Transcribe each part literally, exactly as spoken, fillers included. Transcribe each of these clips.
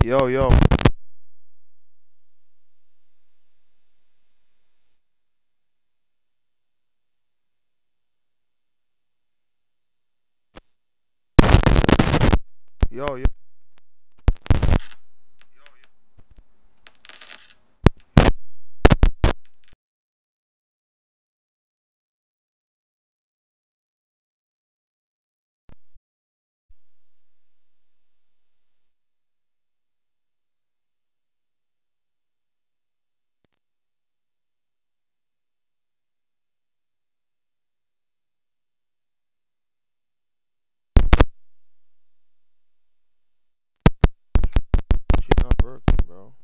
Yo, yo, yo, yo. She not working, bro.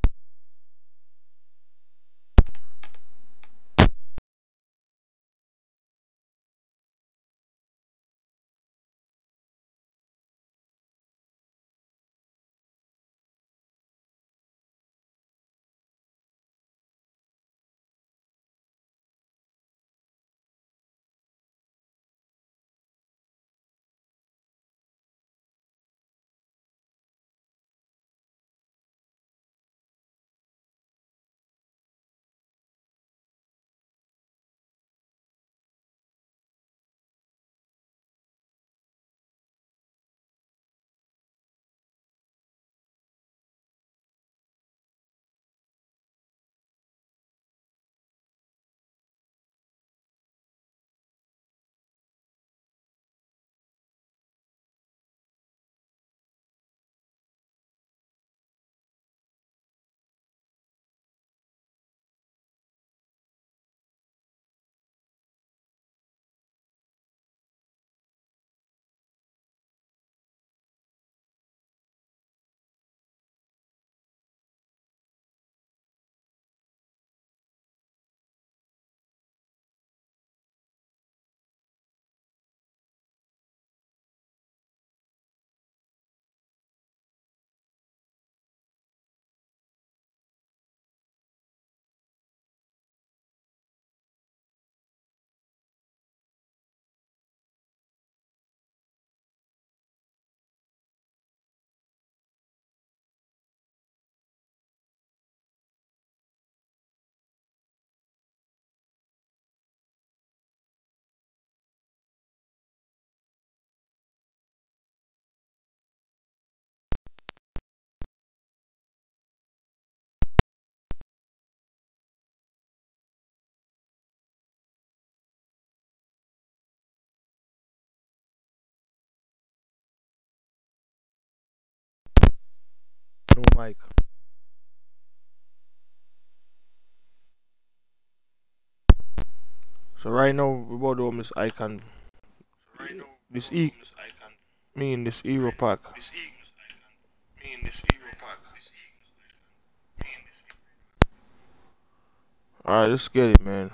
No mic. So right now we about to open this icon. This e me in this hero pack. Alright, let's get it, man.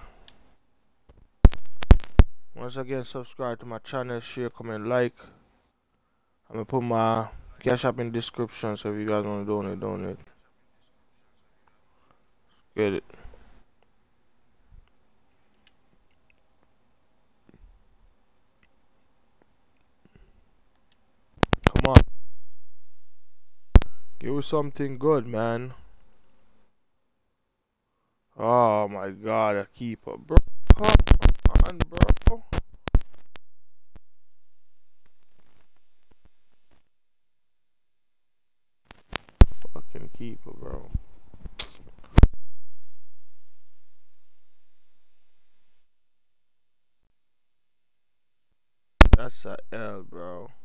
Once again, subscribe to my channel, share, comment, like. I'm gonna put my cash app in the description, so if you guys wanna donate, donate. Get it. Come on. Give us something good, man. Oh my god, a keeper, bro. Come on, bro. Fucking keeper, bro. That's a L, bro.